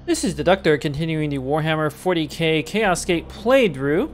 This is the Doctor continuing the Warhammer 40k Chaosgate playthrough.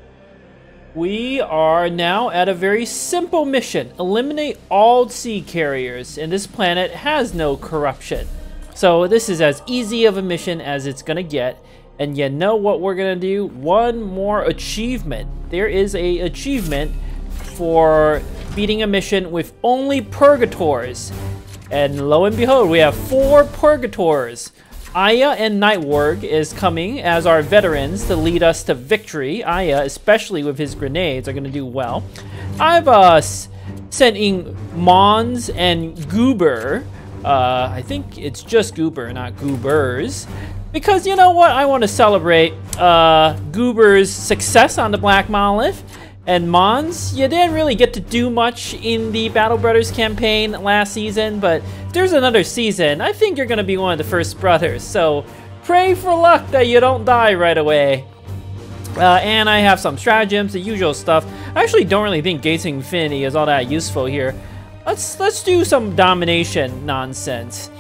We are now at a very simple mission. Eliminate all sea carriers, and this planet has no corruption. So this is as easy of a mission as it's gonna get. And you know what we're gonna do? One more achievement. There is a achievement for beating a mission with only Purgators. And lo and behold, we have 4 Purgators. Aya and Nightwarg is coming as our veterans to lead us to victory. Aya, especially with his grenades, are going to do well. I've sent in Mons and Goober. I think it's just Goober, not Goobers. Because you know what? I want to celebrate Goober's success on the Black Monolith. And Mons, you didn't really get to do much in the Battle Brothers campaign last season, but if there's another season, I think you're going to be one of the first brothers. So pray for luck that you don't die right away. And I have some stratagems, the usual stuff. I actually don't really think Gating Infinity is all that useful here. Let's do some domination nonsense.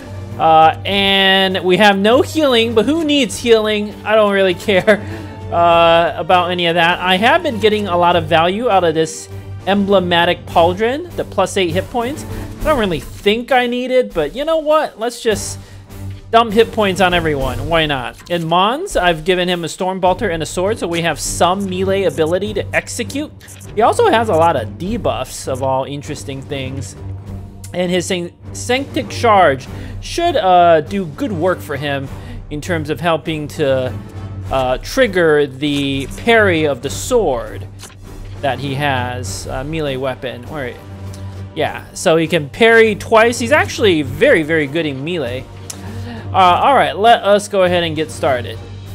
And we have no healing, but who needs healing? I don't really care about any of that. I have been getting a lot of value out of this emblematic pauldron, the +8 hit points. I don't really think I need it, but you know what? Let's just dump hit points on everyone. Why not? In Mons, I've given him a Stormbolter and a sword, so we have some melee ability to execute. He also has a lot of debuffs of all interesting things. And his Sanctic Charge should do good work for him in terms of helping to trigger the parry of the sword that he has, melee weapon. Or, yeah, so he can parry twice. He's actually very, very good in melee. All right, let us go ahead and get started.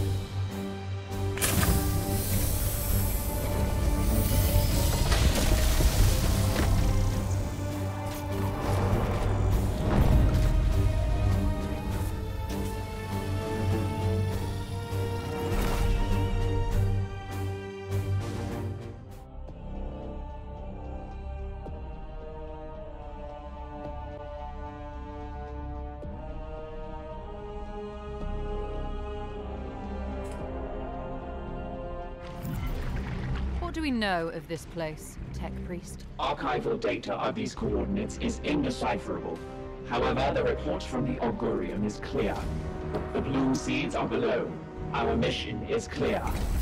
What do we know of this place, Tech Priest? Archival data of these coordinates is indecipherable. However, the report from the Augurium is clear. The blue seeds are below. Our mission is clear.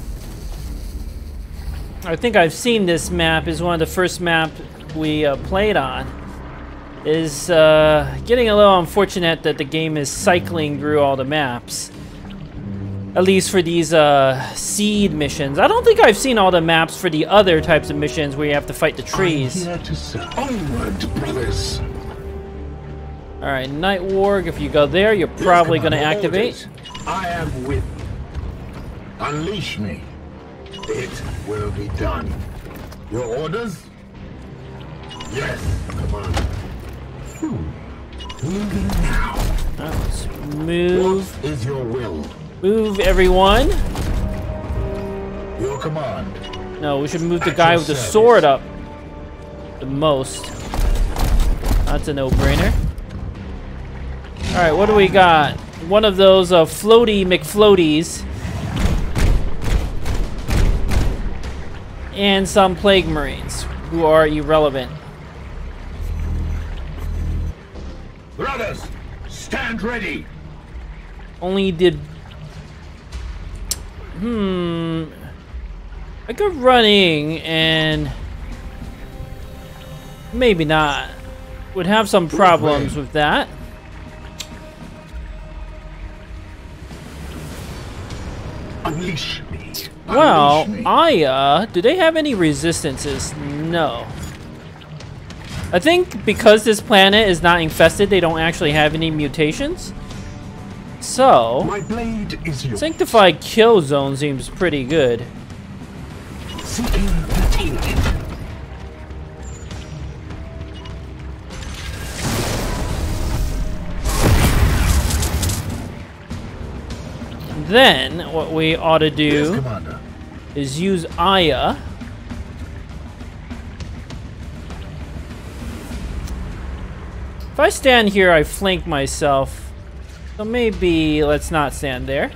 I think I've seen this map. Is one of the first maps we played on. Is getting a little unfortunate that the game is cycling through all the maps. At least for these seed missions. I don't think I've seen all the maps for the other types of missions where you have to fight the trees. I'm here to say onward, brothers. Alright, Nightwarg, if you go there, you're probably going to activate. I am with you. Unleash me. It will be done. Your orders? Yes, Commander. Moving now. Let's move. What is your will? Move everyone. Your command. No, we should move the guy with the sword up the most. That's a no-brainer. Alright, what do we got? One of those floaty McFloaties. And some Plague Marines, who are irrelevant. Brothers, stand ready. Only did... I could run in and... maybe not. Would have some problems with that. Unleash me. Well, Unleash me. Aya, do they have any resistances? No. I think because this planet is not infested, they don't actually have any mutations. So, My blade is yours. Sanctified Kill Zone seems pretty good. Seeking attainment. Then, what we ought to Yes, do Commander. is use Aya. If I stand here, I flank myself. So maybe let's not stand there.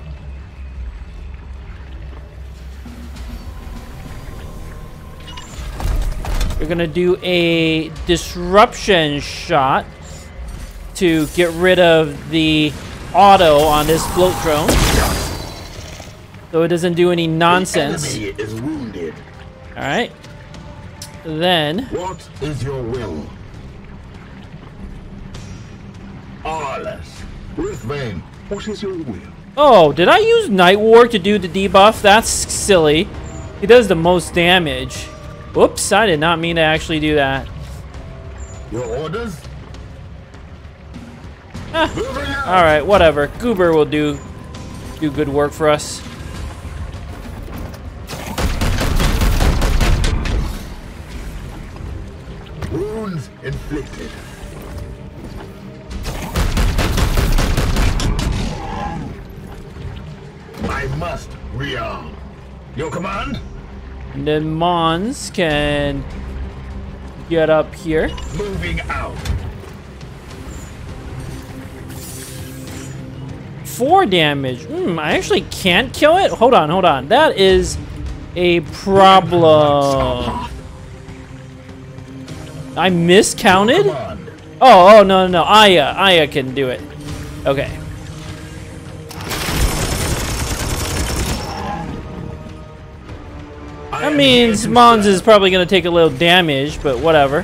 We're gonna do a disruption shot to get rid of the auto on this float drone, so it doesn't do any nonsense. The enemy is wounded. All right. Then What is your will? Arles. Ruthven, what is your will? oh, did I use Night Ward to do the debuff? That's silly. He does the most damage. Whoops, I did not mean to actually do that. Your orders? Ah, Moving out. all right, whatever. Goober will do good work for us. Wounds inflicted. I must rearm. Your command? And then Mons can get up here. Moving out. 4 damage. I actually can't kill it? Hold on. That is a problem. I miscounted? Command. Oh, no. Aya can do it. Okay. That means Mons is probably going to take a little damage, but whatever.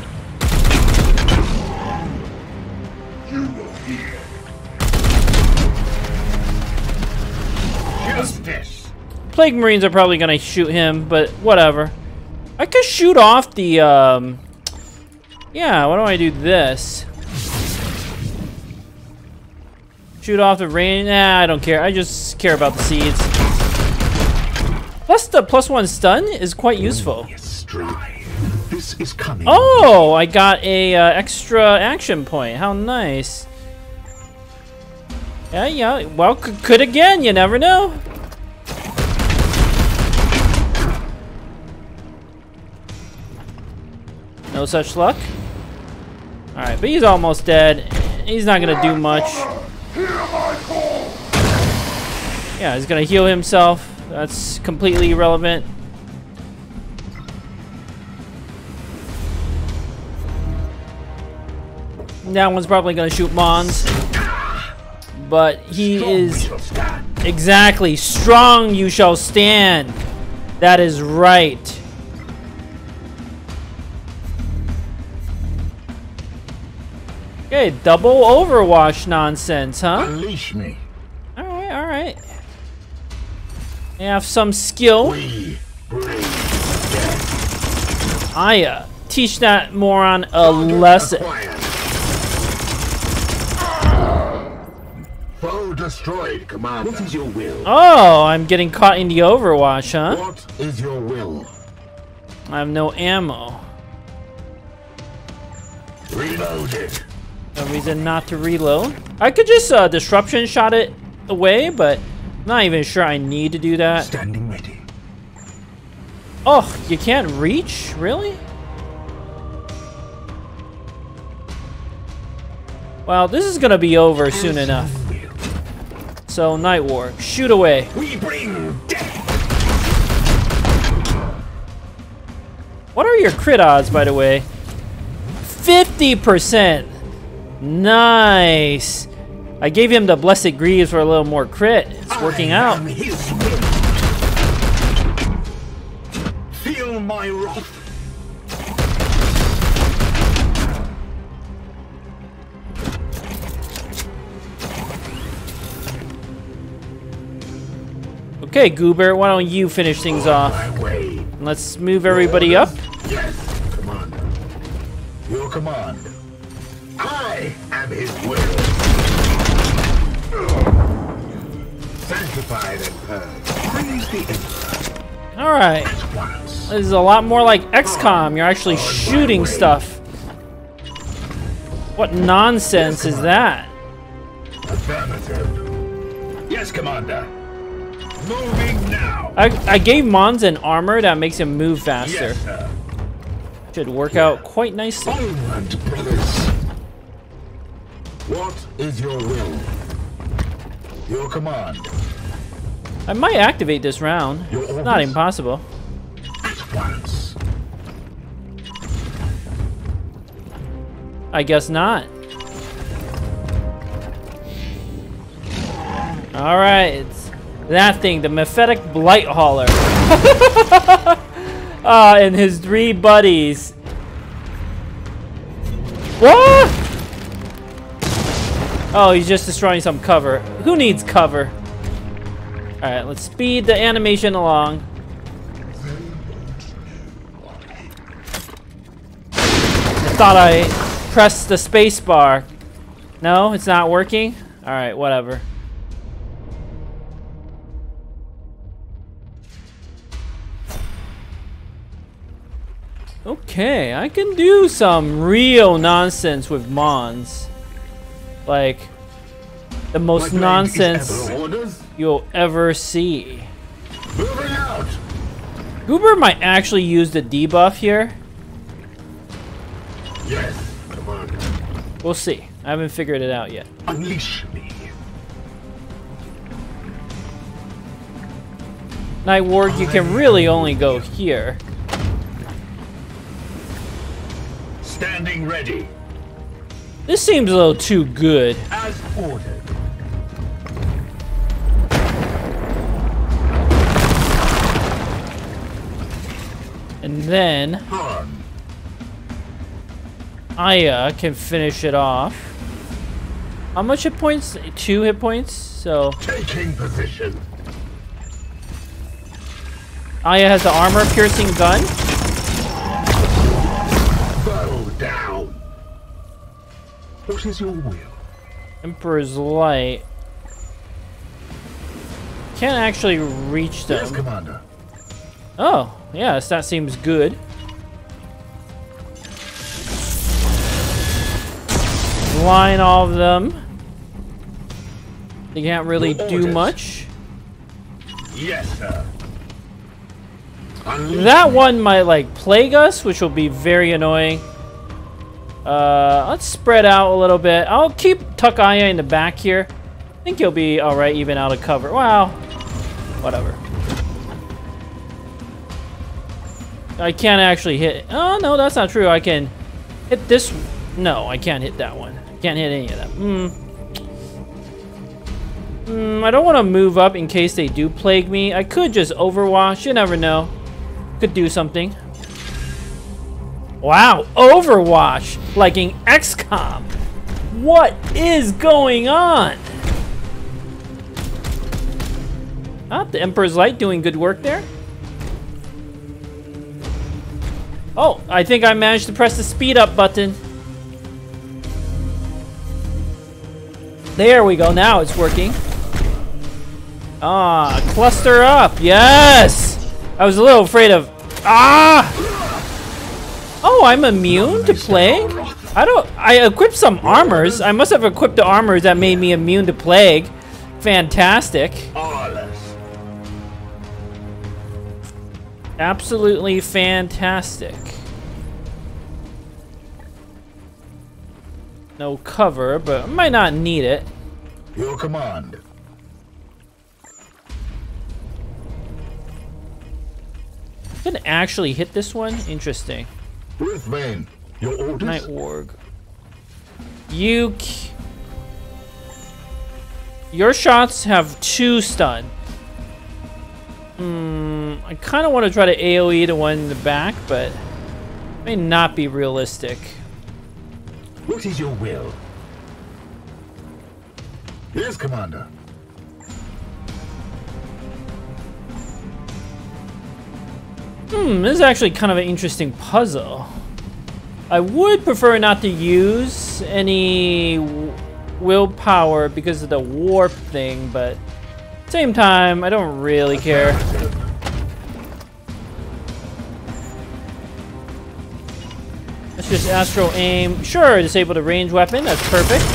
Justice. Plague Marines are probably going to shoot him, but whatever. I could shoot off the, yeah, why don't I do this? Shoot off the rain? Nah, I don't care. I just care about the seeds. Plus, the +1 stun is quite useful. Strive. This is coming. Oh, I got a extra action point. How nice. Yeah. Well, could again. You never know. No such luck. All right, but he's almost dead. He's not gonna do much. Yeah, he's gonna heal himself. That's completely irrelevant. That one's probably gonna shoot Mons. But he is exactly strong you shall stand. That is right. Okay, double Overwatch nonsense, huh? Unleash me. Alright. They have some skill. We bring death. Aya, teach that moron a lesson. Acquired. Foe destroyed, Commander. What is your will? Oh, I'm getting caught in the Overwatch, huh? What is your will? I have no ammo. Reloaded. No reason not to reload. I could just disruption shot it away, but I'm not even sure I need to do that. Standing ready. Oh, you can't reach? Really? Well, this is gonna be over soon enough. So, Night War, shoot away. We bring death. What are your crit odds, by the way? 50%! Nice! I gave him the Blessed Greaves for a little more crit. It's working out. am his will. Feel my wrath. Okay, Goober, why don't you finish things off? My way. Let's move everybody up. Yes, Commander. Your command. I am his will. Sanctified and purged. Praise the Emperor. Alright. At once. This is a lot more like XCOM. You're actually shooting stuff. What nonsense is that? Affirmative. Yes, Commander. Moving now. I gave Mons an armor that makes him move faster. Yes, sir. Should work out quite nicely. Onward, brothers. What is your will? Your command. I might activate this round. Your It's orders? not impossible. At once. I guess not. Alright, it's that thing, the Mephetic Blight Hauler. And his 3 buddies. What? Oh, he's just destroying some cover. Who needs cover? Alright, let's speed the animation along. I thought I pressed the space bar. No, it's not working? Alright, whatever. Okay, I can do some real nonsense with Mons. Like, the most My blade is nonsense ever orders. you'll ever see. Moving out. Goober might actually use the debuff here. Yes, Commander. We'll see. I haven't figured it out yet. Unleash me. Night Ward, you can really only go here. Standing ready. This seems a little too good. As ordered. And then On. Aya can finish it off. How much hit points? 2 hit points. So Taking position. Aya has the armor piercing gun. Bow down. What is your will? Emperor's Light. Can't actually reach Yes, them. Commander. Oh, yes, that seems good. Line all of them. They can't really Your do orders. much. Yes, sir. Unleash That me. one might like plague us, which will be very annoying. Let's spread out a little bit. I'll keep Tuck Aya in the back here. I think he'll be alright even out of cover. Wow. Whatever. I can't actually hit. Oh, no, that's not true. I can hit this. No, I can't hit that one. I can't hit any of them. I don't want to move up in case they do plague me. I could just overwatch. You never know. Could do something. Wow, Overwatch, like in XCOM. What is going on? Ah, the Emperor's Light doing good work there. Oh, I think I managed to press the speed up button. There we go, now it's working. Ah, cluster up, yes! I was a little afraid of, Oh, I'm immune to plague? I equipped some armors. I must have equipped the armors that made me immune to plague. Fantastic. Arliss. Absolutely fantastic. No cover, but I might not need it. Your command. Can actually hit this one? Interesting. Ruthven, your orders? Night Warg. Your shots have 2 stun. I kind of want to try to AoE the one in the back, but it may not be realistic. What is your will? Yes, Commander. This is actually kind of an interesting puzzle. I would prefer not to use any willpower because of the warp thing, but same time, I don't really care. Let's just Astro Aim. Sure, disable the range weapon. That's perfect.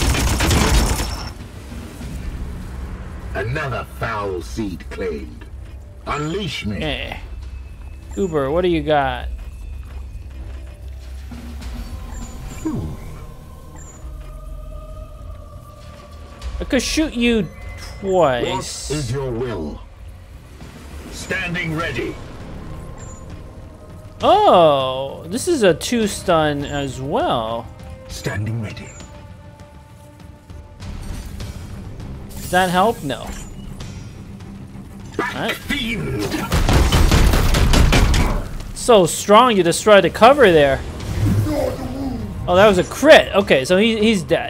Another foul seed claimed. Unleash me. Eh. Uber, what do you got? I could shoot you twice. What is your will? Standing ready. Oh, this is a 2-stun as well. Standing ready. Does that help? No. Back, Alright. fiend. So strong, you destroyed the cover there. Oh, that was a crit. Okay, so he's dead.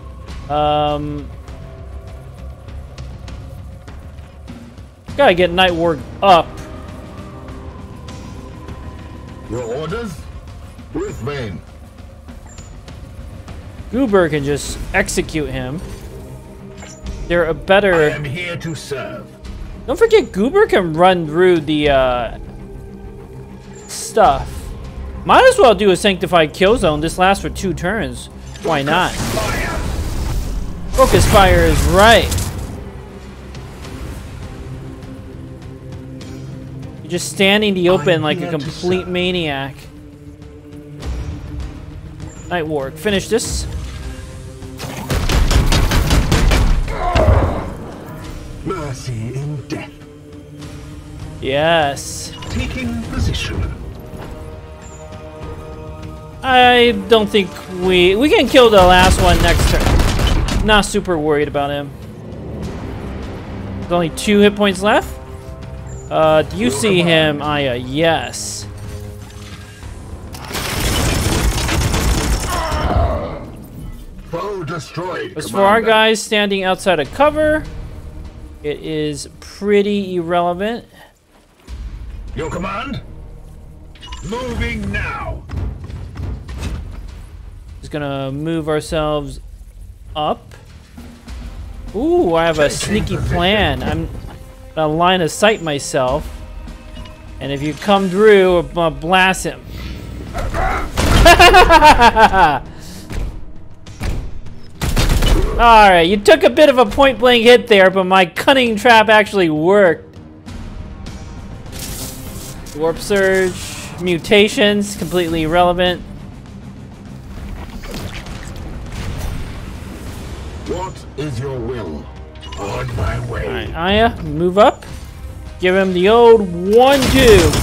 Gotta get Nightward up. Your orders? With Vayne. Goober can just execute him. They're a I better... am here to serve. Don't forget, Goober can run through the stuff. Might as well do a Sanctified Kill Zone. This lasts for 2 turns. Why not? Fire. Focus Fire is right. You're just standing in the open like a complete maniac. Nightward, finish this. Mercy in death. Yes. Taking position. I don't think we can kill the last one next turn. Not super worried about him. There's only 2 hit points left. Do you see him, Aya? Yes. Foe destroyed. As for our Commander. guys standing outside of cover, it is pretty irrelevant. Your command? Moving now. Just gonna move ourselves up. Ooh, I have a sneaky plan. I'm gonna line of sight myself. And if you come through, I'm gonna blast him. Alright, you took a bit of a point blank hit there, but my cunning trap actually worked. Warp Surge, mutations, completely irrelevant. What is your will? On my way. Alright, Aya, move up. Give him the old 1-2.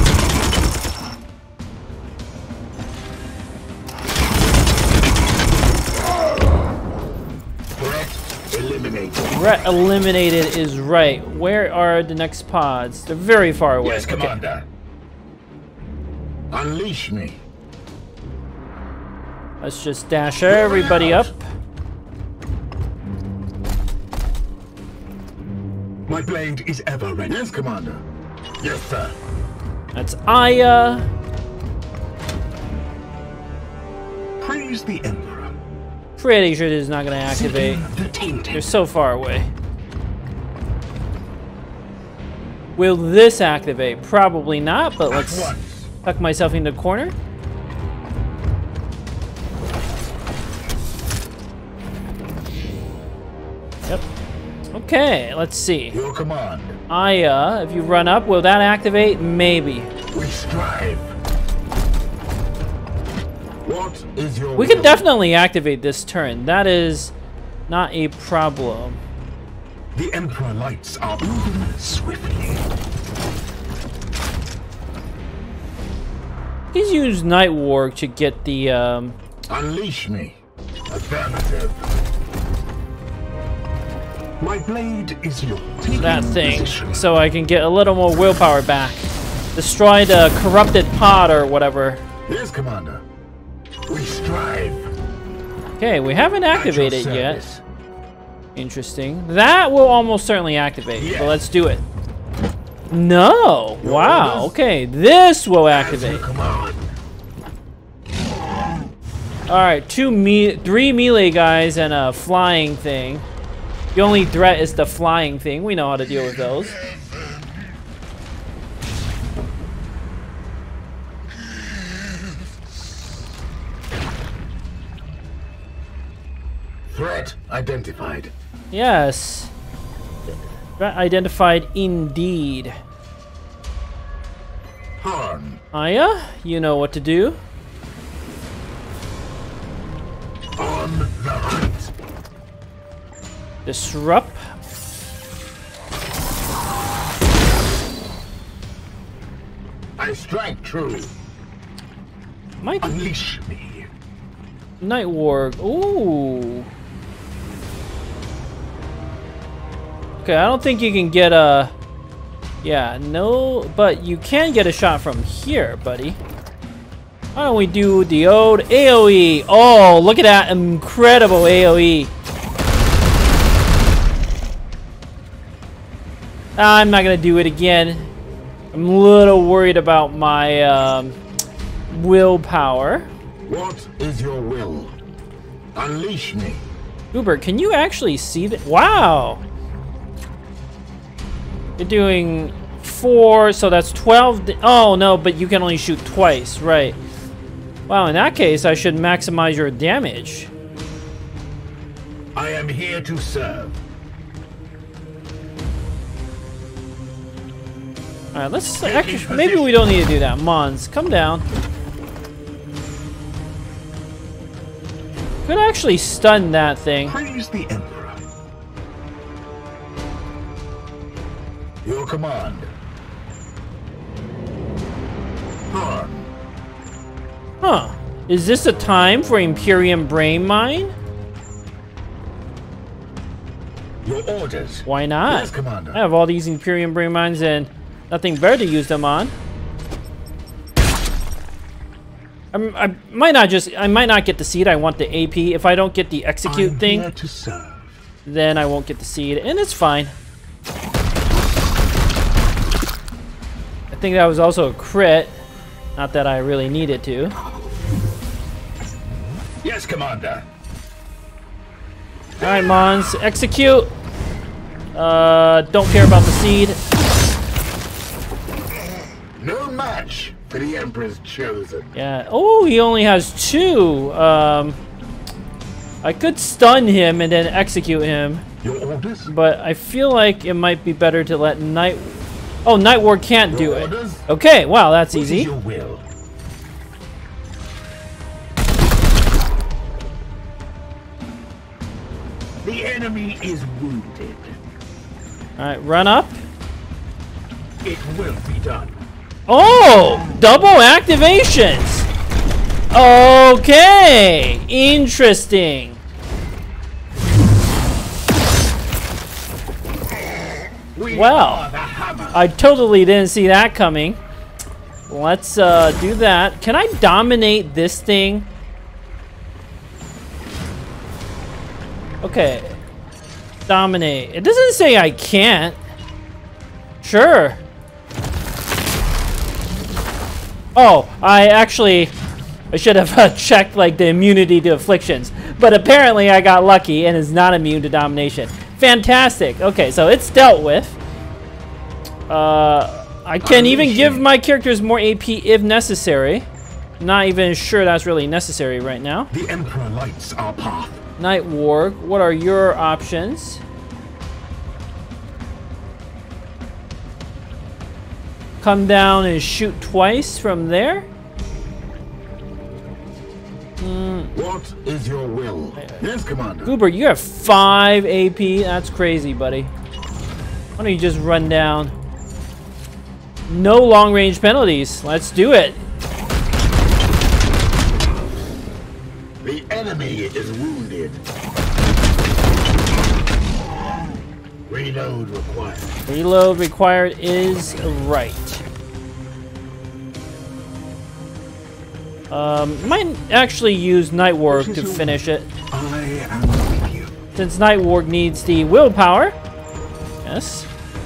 Threat eliminated. Threat eliminated is right. Where are the next pods? They're very far away. Yes, Commander. Unleash me. Let's just dash everybody up. My blade is ever ready. Yes, Commander. Yes, sir. That's Aya. Praise the Emperor. Pretty sure this is not gonna activate. Seeking the tainted. They're so far away. Will this activate? Probably not, but At let's once. tuck myself in the corner. Yep. Okay, let's see. Your command. Aya, if you run up, will that activate? Maybe. We strive. What is your We will? can definitely activate this turn. That is not a problem. The Emperor lights are moving swiftly. He's used Nightward to get the Unleash me. Affirmative. My blade is yours. that Taking thing, position. so I can get a little more willpower back. Destroy the corrupted pod or whatever. Yes, Commander. We strive. Okay, we haven't At your activated yet. service. Interesting. That will almost certainly activate. Yes. So let's do it. No. Your Wow. orders? Okay, this will As activate. you command. All right, 3 melee guys and a flying thing. The only threat is the flying thing. We know how to deal with those. Threat identified. Yes. Threat identified indeed. Harm. Aya, you know what to do. On the hunt. Disrupt. I strike true. Might Unleash me. Night Warg. Ooh. Okay, I don't think you can get a... Yeah, no, but you can get a shot from here, buddy. Why don't we do the old AoE? Oh, look at that incredible AoE. I'm not gonna do it again. I'm a little worried about my willpower. What is your will? Unleash me. Uber, can you actually see that? Wow. You're doing 4, so that's 12. Oh, no, but you can only shoot twice, right. Wow, in that case, I should maximize your damage. I am here to serve. Alright, let's... Actually, maybe we don't need to do that. Mons, come down. Could actually stun that thing. Praise the Emperor. Your command. Burn. Huh. Is this a time for Imperium Brain Mine? Your orders. Why not? Yes, Commander. I have all these Imperium Brain Mines and nothing better to use them on. I might not get the seed. I want the AP. If I don't get the execute I'm thing, here to serve. then I won't get the seed, and it's fine. I think that was also a crit. Not that I really needed to. Yes, Commander. Alright, Mons, execute. Don't care about the seed. No match for the Emperor's chosen. Yeah. Oh, he only has 2. I could stun him and then execute him, Your orders? but I feel like it might be better to let Night... Oh, Night Ward can't do Your it. orders? Okay, wow, that's What is easy. your will? The enemy is wounded. Alright, run up. It will be done. Oh! Double activations! Okay! Interesting. We Well, are the hammer. I totally didn't see that coming. Let's do that. Can I dominate this thing? Okay. Dominate. It doesn't say I can't. Sure. Oh, I should have checked like the immunity to afflictions. But apparently I got lucky and is not immune to domination. Fantastic. Okay, so it's dealt with. I can even give my characters more AP if necessary. Not even sure that's really necessary right now. The Emperor lights our path. Night Warg, what are your options? Come down and shoot twice from there? What is your will? Yes, Commander. Goober, you have 5 AP. That's crazy, buddy. Why don't you just run down? No long range penalties. Let's do it. The enemy is wounded. Reload required. Reload required is right. Might actually use Night Warg to finish it. I am with you. Since Night Warg needs the willpower. Yes.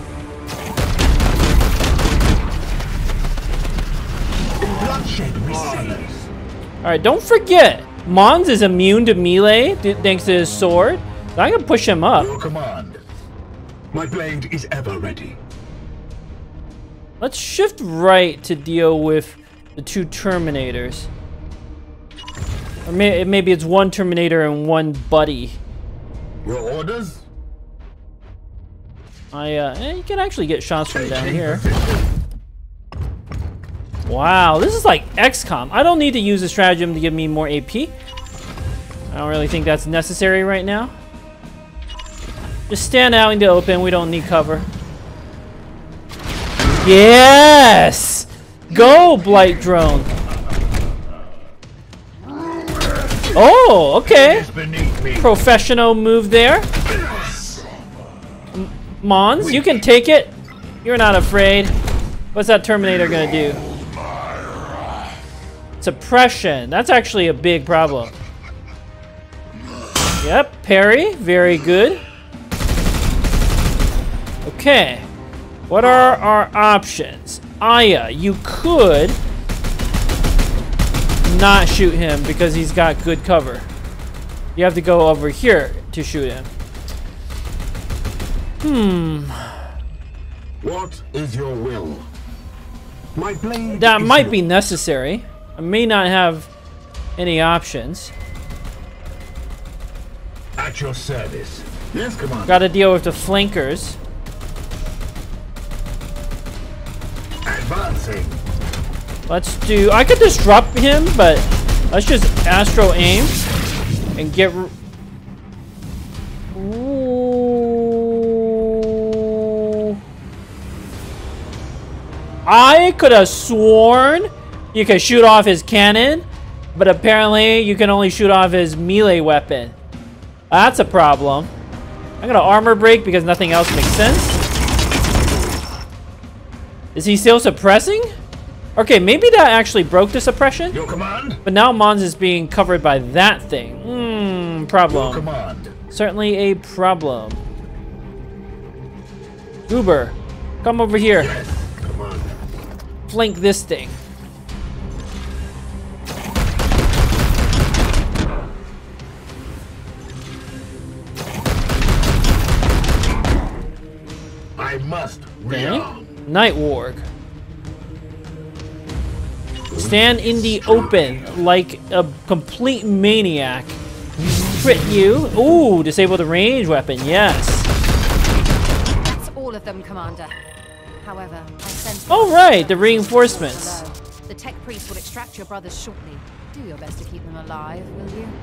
Bloodshed we say. Alright, don't forget, Mons is immune to melee thanks to his sword. So I can push him up. Your command. My blade is ever ready. Let's shift right to deal with the 2 Terminators. Or maybe it's 1 Terminator and 1 buddy. Your orders? You can actually get shots from down Taking here. position. Wow, this is like XCOM. I don't need to use a stratagem to give me more AP. I don't really think that's necessary right now. Just stand out in the open. We don't need cover. Yes! Go, Blight Drone. Oh, okay. It is beneath me. Professional move there. Mons, you can take it. You're not afraid. What's that Terminator gonna do? Suppression. That's actually a big problem. Yep, parry. Very good. Okay. What are our options? Aya, you could not shoot him because he's got good cover. You have to go over here to shoot him. What is your will? My blade That is might your- be necessary. I may not have any options. At your service. Yes, Commander. Got to deal with the flankers. Advancing. Let's do... I could disrupt him, but let's just Astro aim and get... Ooh. I could have sworn you could shoot off his cannon, but apparently you can only shoot off his melee weapon. That's a problem. I'm gonna armor break because nothing else makes sense. Is he still suppressing? Okay, maybe that actually broke the suppression, Your command. but now Mons is being covered by that thing. Your Problem. command. Certainly a problem. Uber, come over here. Yes, Commander. Flank this thing. I must Okay. rearm. Night Warg. Stand in the open like a complete maniac. Crit you. Ooh, disable the range weapon. Yes. That's all of them, Commander. However, I sense... All right, the reinforcements. Below. The tech priest will extract your brothers shortly. Do your best to keep them alive, will you?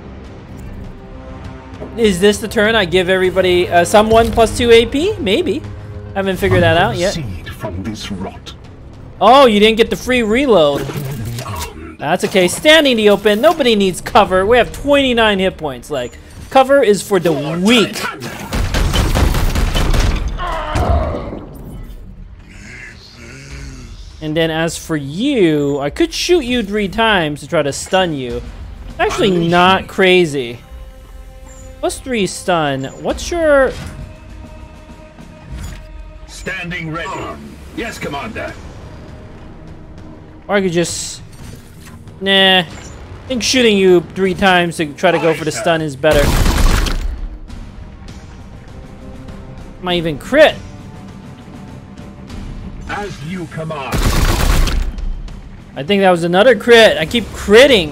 Is this the turn I give everybody someone +2 AP? Maybe. Haven't figured that out yet. Proceed from this rot. Oh, you didn't get the free reload. That's okay. Standing the open. Nobody needs cover. We have 29 hit points. Like, cover is for the weak. And then as for you, I could shoot you 3 times to try to stun you. Actually not crazy. +3 stun. What's your... Standing ready. Yes, Commander. Or I could just... Nah. I think shooting you 3 times to try to go for the stun is better. Might even crit. As you command. I think that was another crit. I keep critting.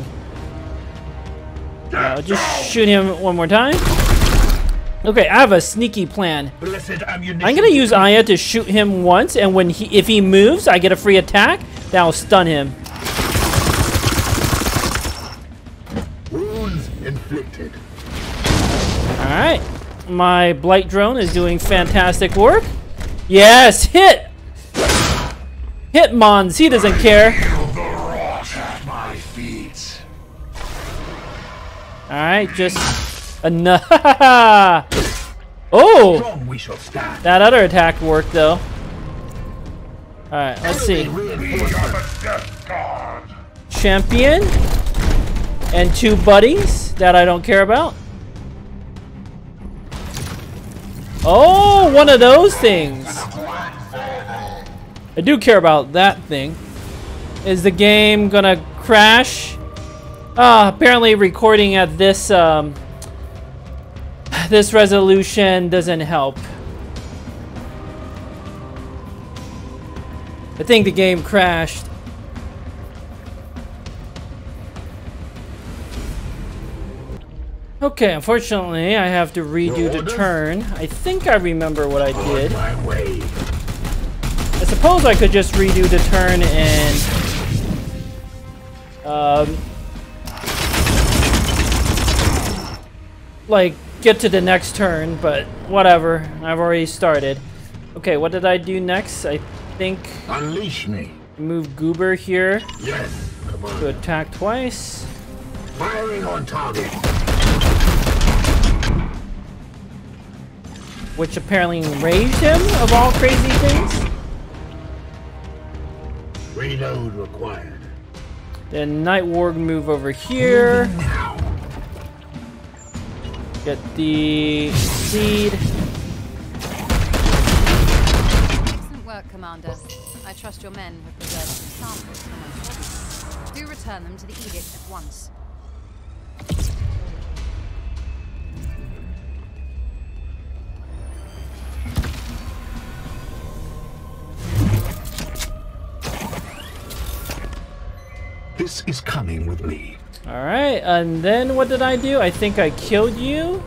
Just shoot him one more time. Okay, I have a sneaky plan. Blessed ammunition. I'm gonna use Aya to shoot him once, and when if he moves, I get a free attack. That'll stun him. Wounds inflicted. All right, my Blight Drone is doing fantastic work. Yes, hit! Hit Mons, he doesn't care. Feel the rot at my feet. All right, just enough. Oh, Strong we shall stand. that other attack worked though. All right, let's see. Champion and 2 buddies that I don't care about. Oh, one of those things. I do care about that thing. Is the game gonna crash? Apparently recording at this this resolution doesn't help. I think the game crashed. Okay, unfortunately, I have to redo the turn. I think I remember what I did. My way. I suppose I could just redo the turn and like get to the next turn, but whatever. I've already started. Okay, what did I do next? I think Unleash me. Move Goober here Yes, to Commander. attack twice. Firing on target. Which apparently enraged him, of all crazy things. Reload required. Then Night Warg move over here. Now. Get the seed. Excellent work, Commander. I trust your men have preserved some samples from my body. Do return them to the Edict at once. This is coming with me. Alright, and then what did I do? I think I killed you.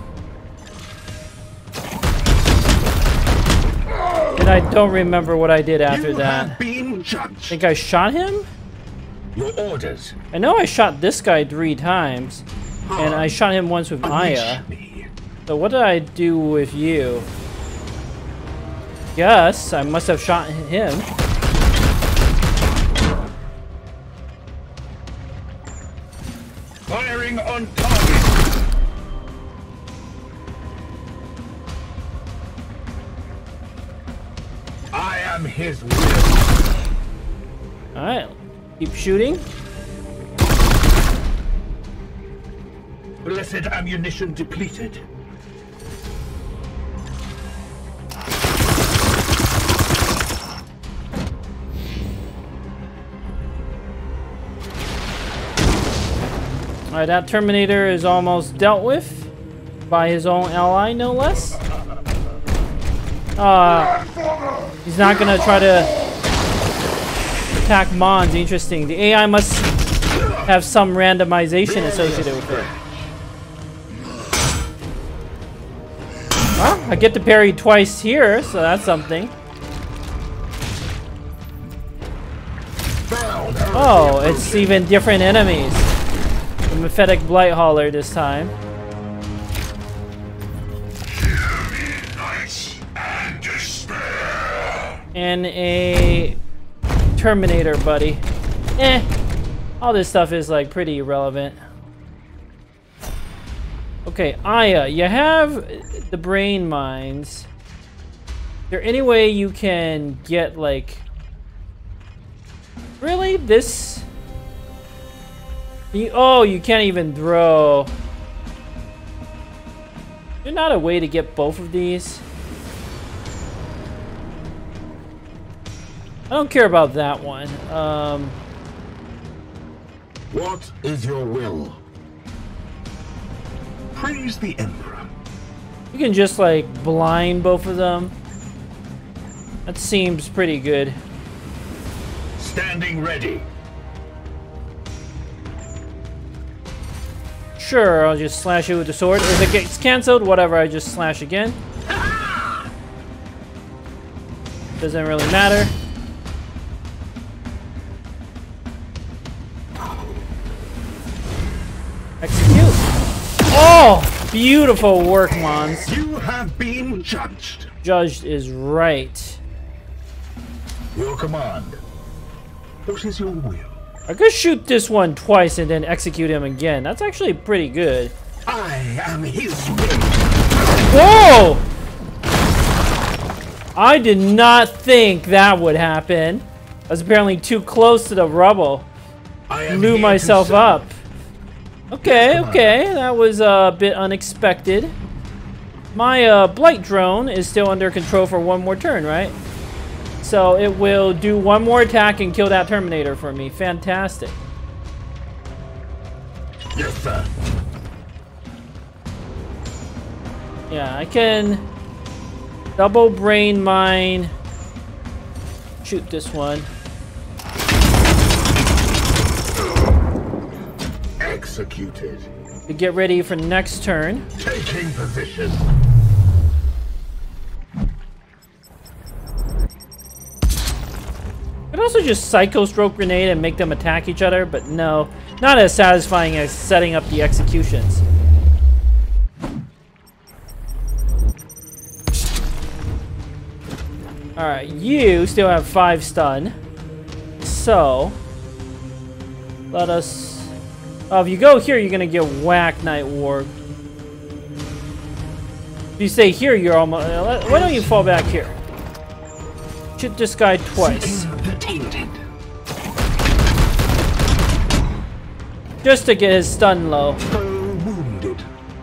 And I don't remember what I did after You that. have been I judged. think I shot him? Your orders. I know I shot this guy 3 times. And I shot him once with Aya. Unleash me. So what did I do with you? Yes, I must have shot him. Firing on target. I am his will. Alright, keep shooting. Blessed ammunition depleted. Alright, that Terminator is almost dealt with. By his own ally, no less. He's not gonna try to attack Mons. Interesting. The AI must have some randomization associated with it. Well, I get to parry twice here, so that's something. Oh, it's even different enemies. The Mephitic Blighthauler this time. And a Terminator buddy. All this stuff is like pretty irrelevant. Okay, Aya, you have the brain mines. Is there any way you can get like... Really? This... Oh, you can't even throw. There's not a way to get both of these. I don't care about that one. What is your will? Praise the Emperor. You can just like blind both of them. That seems pretty good. Standing ready. Sure, I'll just slash it with the sword. If it gets cancelled, whatever, I just slash again. Doesn't really matter. Execute. Oh, beautiful work, Mons. You have been judged. Judged is right. Your command. What is your will? I could shoot this one twice and then execute him again. That's actually pretty good. I am his will. Whoa! I did not think that would happen. I was apparently too close to the rubble. I am Blew here to myself serve. up. Okay, Yes, okay, that was a bit unexpected. My Blight drone is still under control for one more turn, right? So it will do one more attack and kill that Terminator for me. Fantastic. Yes, sir. Yeah, I can double brain mine. Shoot this one. Executed. To get ready for next turn. Taking position. I could also just Psycho Stroke Grenade and make them attack each other, but no. Not as satisfying as setting up the executions. Alright, you still have 5 stun. So let us. Oh, if you go here, you're gonna get whacked, Night Ward. If you stay here, you're almost. Why don't you fall back here? Shoot this guy twice. Just to get his stun low. Wounded.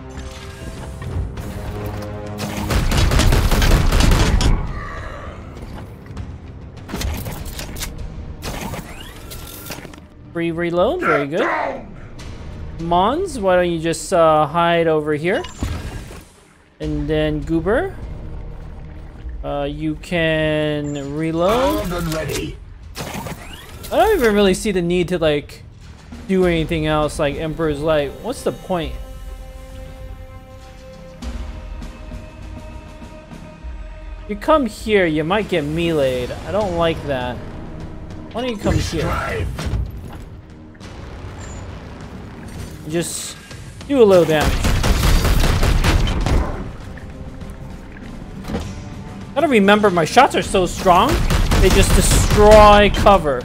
Free reload, very good. Mons, why don't you just hide over here? And then Goober, you can reload. Armed and ready. I don't even really see the need to like do anything else like Emperor's Light. What's the point? If you come here, you might get meleeed. I don't like that. Why don't you come here? Just do a little damage. Gotta remember, my shots are so strong, they just destroy cover.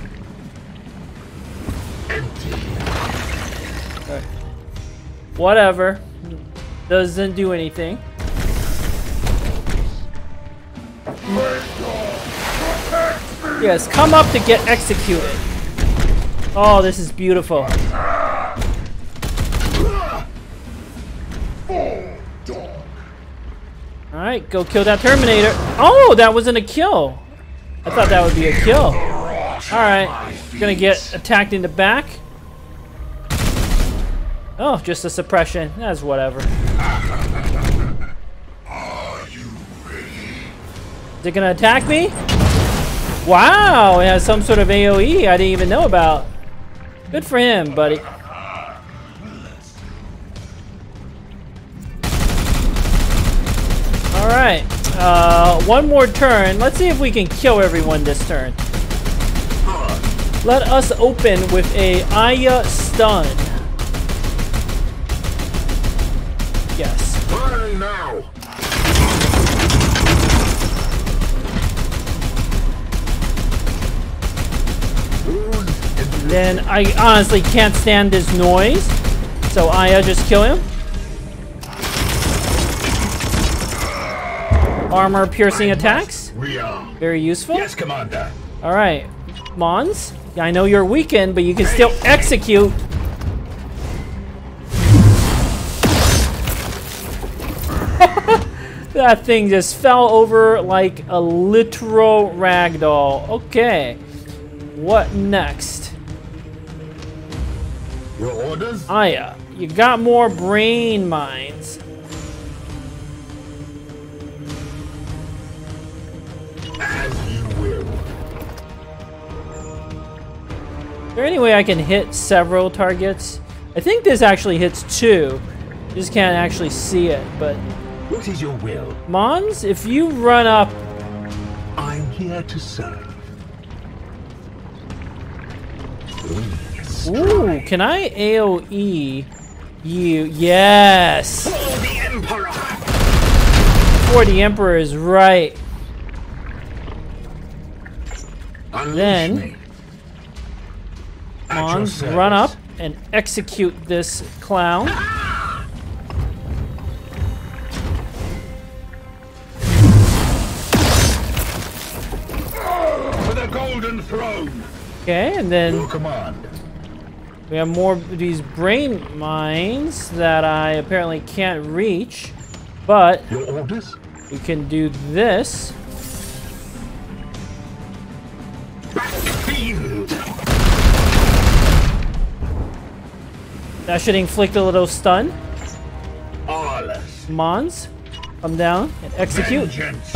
Okay. Whatever. Doesn't do anything. Yes, come up to get executed. Oh, this is beautiful. Alright, go kill that Terminator. Oh, that wasn't a kill. I thought that would be a kill. Alright, gonna get attacked in the back. Oh, just a suppression. That's whatever. Is it gonna attack me? Wow, it has some sort of AoE I didn't even know about. Good for him, buddy. Alright, one more turn. Let's see if we can kill everyone this turn. Let us open with a Aya stun. Yes. Firing now. Then I honestly can't stand this noise, so Aya, just kill him. Armor piercing attacks. We are. Very useful. Yes, Commander. Alright. Mons, I know you're weakened, but you can still execute. That thing just fell over like a literal ragdoll. Okay. What next? Your orders? Aya, you got more brain mines. As you will. Is there any way I can hit several targets? I think this actually hits 2. Just can't actually see it, but... What is your will? Mons, if you run up... I'm here to serve. Ooh, can I AoE you? Yes! For the Emperor! For the Emperor is right. Unleash Then... me. At your Mons, service. run up and execute this clown. For the Golden Throne. Okay, and then Your command. we have more of these brain mines that I apparently can't reach, but Your orders? we can do this. Backfield. That should inflict a little stun. Aweless. Mons, come down and execute. Vengeance.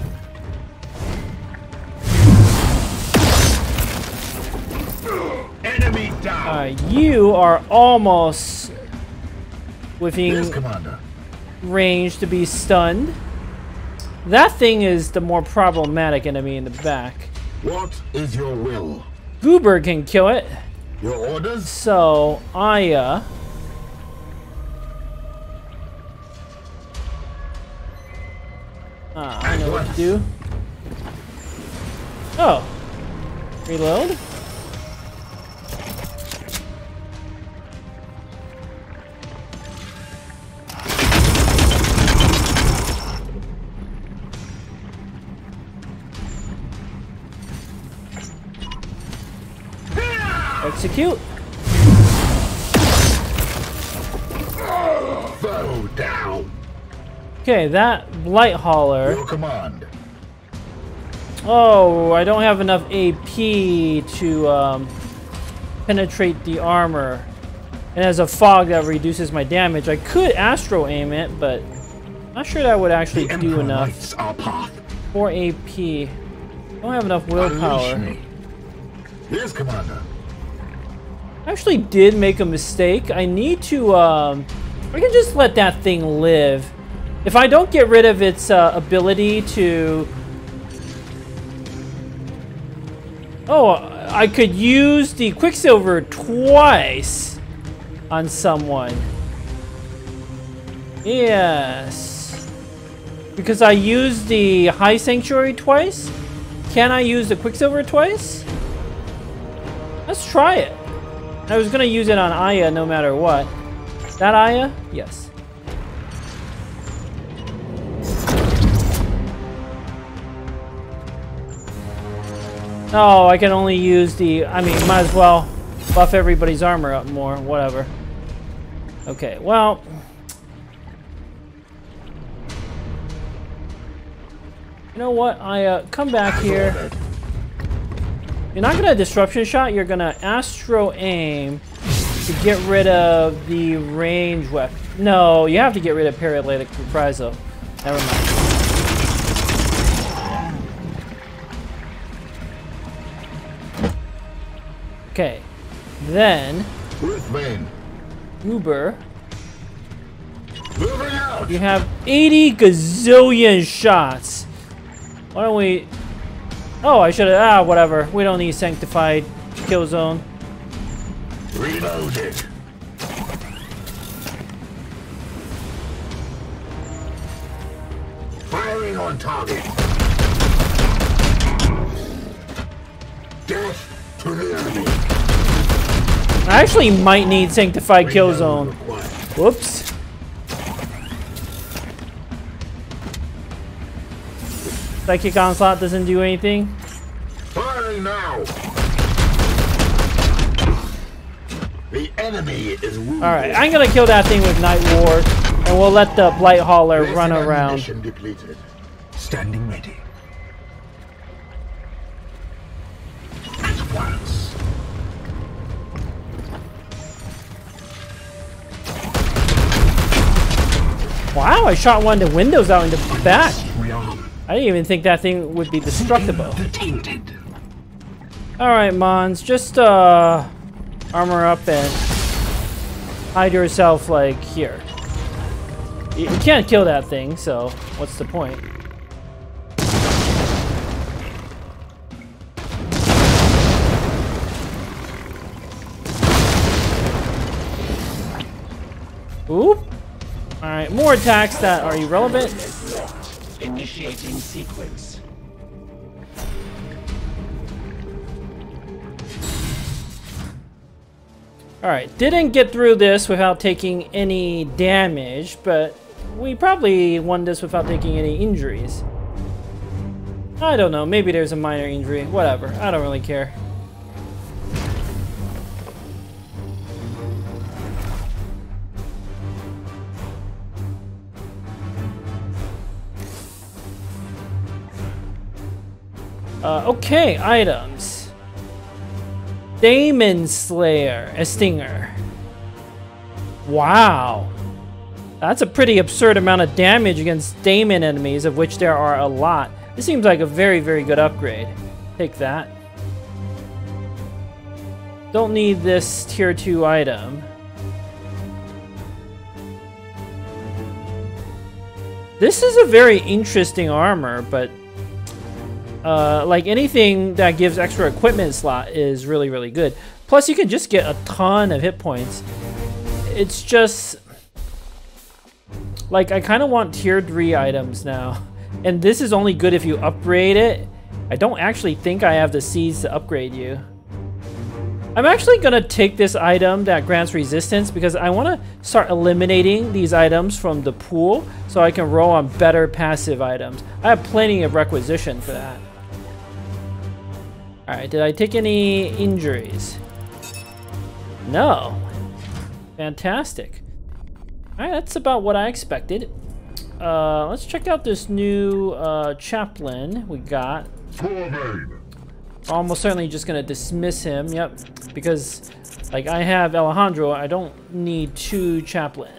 Enemy down. You are almost within Yes, Commander. range to be stunned. That thing is the more problematic enemy in the back. What is your will? Goober can kill it. Your orders? So, Aya. I know what to do. Oh. Reload. Execute. Foe down. Okay, that Blight Hauler. Your command. Oh, I don't have enough AP to penetrate the armor. And as a fog that reduces my damage, I could Astro Aim it, but I'm not sure that would actually The do Emperor enough. lights our path. 4 AP. Don't have enough willpower. Unleash me. Yes, Commander. I actually did make a mistake. I need to, I can just let that thing live. If I don't get rid of its ability to... Oh, I could use the Quicksilver twice on someone. Yes. Because I used the High Sanctuary twice? Can I use the Quicksilver twice? Let's try it. I was gonna use it on Aya no matter what. That Aya? Yes. Oh, I can only use the... I mean, might as well buff everybody's armor up more. Whatever. Okay, well... You know what? Aya, come back here. You're not gonna Disruption Shot, you're gonna Astro Aim to get rid of the range weapon. No, you have to get rid of Paralytic Reprisal. Never mind. Okay, then With Vayne. Uber. Moving out. You have 80 gazillion shots. Why don't we... Oh, I should have... Ah, whatever. We don't need Sanctified Kill Zone. Reloaded. Firing on target. Death to the enemy. I actually might need Sanctified Kill Zone. Required. Whoops. Psychic Onslaught doesn't do anything. Firing now. The enemy is wounded. Alright, I'm gonna kill that thing with Night Ward, and we'll let the Blight Hauler run Basic around. ammunition depleted. Standing ready. At once. Wow, I shot one of the windows out in the back. Rearm. I didn't even think that thing would be destructible. The tainted. Alright, Mons, just armor up and hide yourself, like, here. You can't kill that thing, so what's the point? Oop. Alright, more attacks that are irrelevant. Initiating sequence. Alright, didn't get through this without taking any damage, but we probably won this without taking any injuries. I don't know, maybe there's a minor injury, whatever, I don't really care. Okay, items. Demon Slayer, a Stinger. Wow. That's a pretty absurd amount of damage against Daemon enemies, of which there are a lot. This seems like a very, very good upgrade. Take that. Don't need this tier 2 item. This is a very interesting armor, but like anything that gives extra equipment slot is really, really good. Plus, you can just get a ton of hit points. It's just like I kind of want tier 3 items now, and this is only good if you upgrade it. I don't actually think I have the seeds to upgrade you. I'm actually gonna take this item that grants resistance because I want to start eliminating these items from the pool so I can roll on better passive items. I have plenty of requisition for that. Alright, did I take any injuries? No. Fantastic. Alright, that's about what I expected. Let's check out this new chaplain we got. Almost certainly just gonna dismiss him, yep. Because, like, I have Alejandro, I don't need 2 chaplains.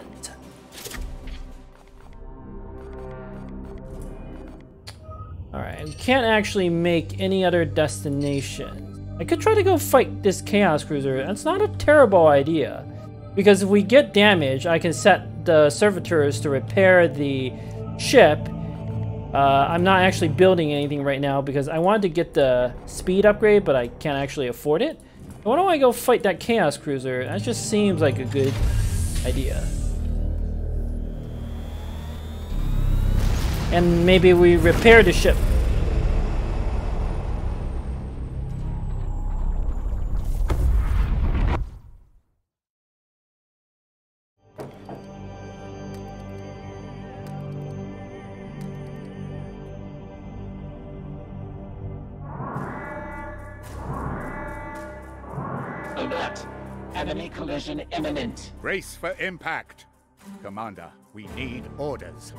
Alright, we can't actually make any other destination. I could try to go fight this Chaos Cruiser. That's not a terrible idea. Because if we get damage, I can set the servitors to repair the ship. I'm not actually building anything right now because I wanted to get the speed upgrade, but I can't actually afford it. Why don't I go fight that Chaos Cruiser? That just seems like a good idea. And maybe we repair the ship. Alert! Enemy collision imminent. Brace for impact. Commander, we need orders.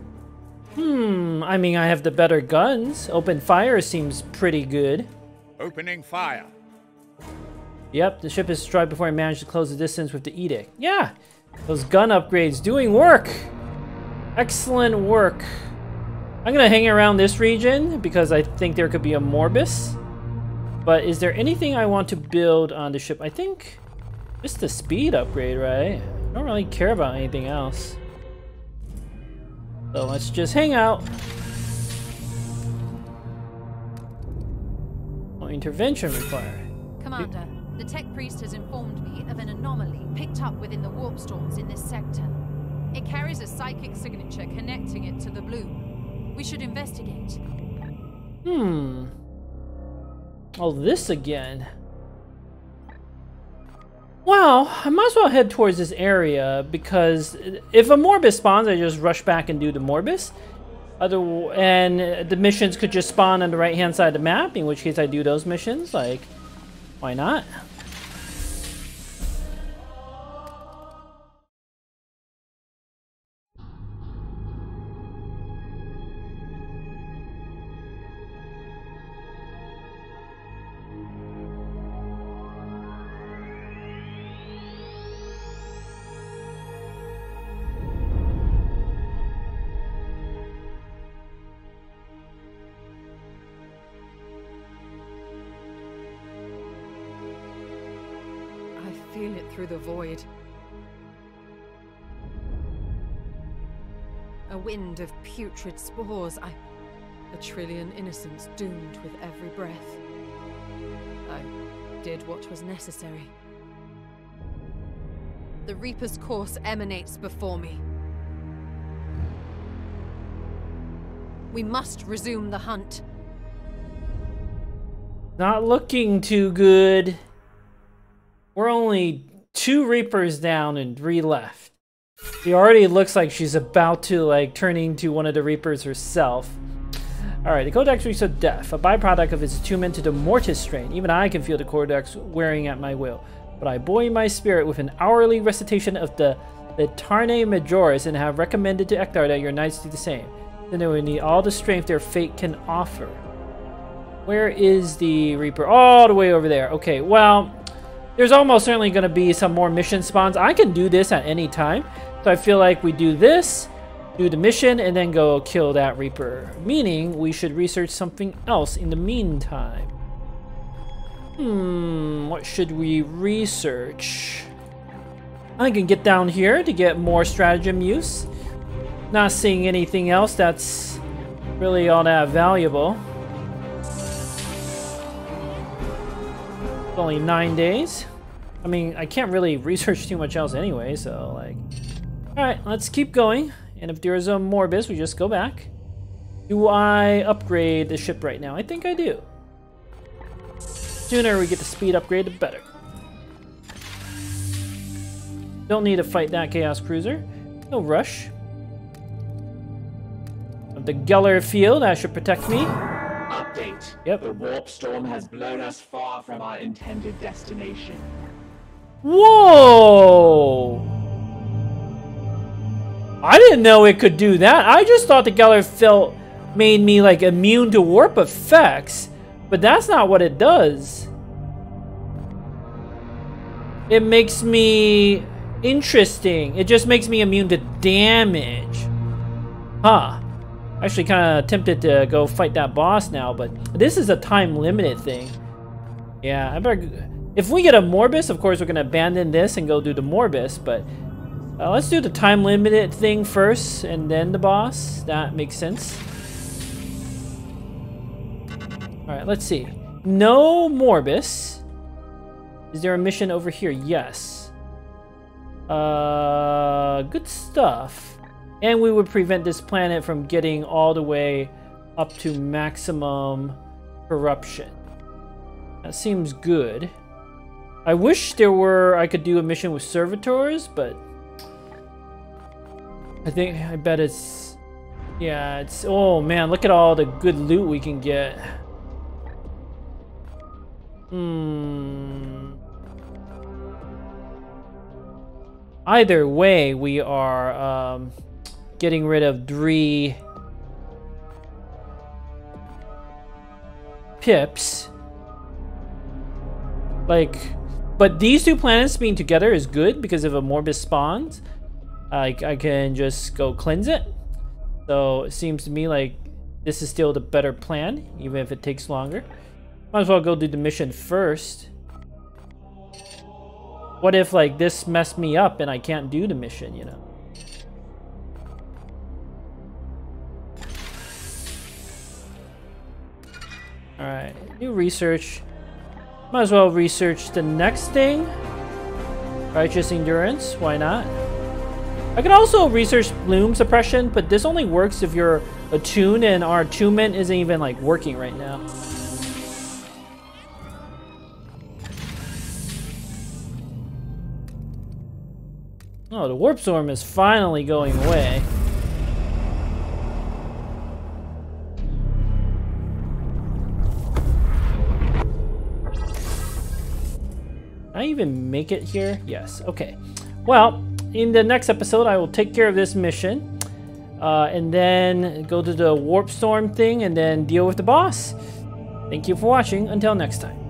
I mean, I have the better guns. Open fire seems pretty good. Opening fire. Yep, the ship is destroyed before I manage to close the distance with the edict. Yeah, those gun upgrades doing work. Excellent work. I'm gonna hang around this region because I think there could be a Morbus. But is there anything I want to build on the ship? I think just the speed upgrade, right? I don't really care about anything else. So let's just hang out. No intervention required. Commander, the tech priest has informed me of an anomaly picked up within the warp storms in this sector. It carries a psychic signature connecting it to the bloom. We should investigate. Oh, this again. Well, I might as well head towards this area because if a Morbus spawns, I just rush back and do the Morbus. And the missions could just spawn on the right-hand side of the map, in which case I do those missions. Like, why not? Feel it through the void. A wind of putrid spores. A trillion innocents doomed with every breath. I did what was necessary. The Reaper's course emanates before me. We must resume the hunt. Not looking too good. We're only 2 Reapers down and 3 left. She already looks like she's about to, like, turn into one of the Reapers herself. Alright, the Codex Reeks of Death, a byproduct of its attunement to the Mortis strain. Even I can feel the Codex wearing at my will. But I buoy my spirit with an hourly recitation of the Litarne Majoris and have recommended to Ektar that your knights do the same. Then they will need all the strength their fate can offer. Where is the Reaper? All the way over there. Okay, well, there's almost certainly going to be some more mission spawns. I can do this at any time. So I feel like we do this, do the mission, and then go kill that Reaper. Meaning we should research something else in the meantime. What should we research? I can get down here to get more stratagem use. Not seeing anything else that's really all that valuable. It's only 9 days. I mean, I can't really research too much else anyway, so like... Alright, let's keep going. And if there's a Morbus, we just go back. Do I upgrade the ship right now? I think I do. Sooner we get the speed upgrade, the better. Don't need to fight that Chaos Cruiser. No rush. The Geller field, that should protect me. Update. Yep. The warp storm has blown us far from our intended destination. Whoa! I didn't know it could do that. I just thought the Gallerfelt made me like immune to warp effects, but that's not what it does. It makes me interesting. It just makes me immune to damage. Huh. Actually kind of tempted to go fight that boss now, but this is a time limited thing. Yeah, I better... If we get a Morbus, of course we're going to abandon this and go do the Morbus, but let's do the time limited thing first and then the boss. That makes sense. Alright, let's see. No Morbus. Is there a mission over here? Yes. Good stuff. And we would prevent this planet from getting all the way up to maximum corruption. That seems good. I wish I could do a mission with servitors, but I bet it's, yeah, it's, oh man, look at all the good loot we can get. Either way, we are getting rid of 3 pips. Like, but these 2 planets being together is good because if a Morbus spawns, I can just go cleanse it. So it seems to me like this is still the better plan, even if it takes longer. Might as well go do the mission first. What if like this messed me up and I can't do the mission, you know? Alright, new research. Might as well research the next thing. Righteous Endurance, why not? I could also research Bloom Suppression, but this only works if you're attuned and our attunement isn't even like working right now. Oh, the Warp Storm is finally going away. Can I even make it here? Yes, okay. Well, in the next episode, I will take care of this mission. And then go to the Warp Storm thing and then deal with the boss. Thank you for watching. Until next time.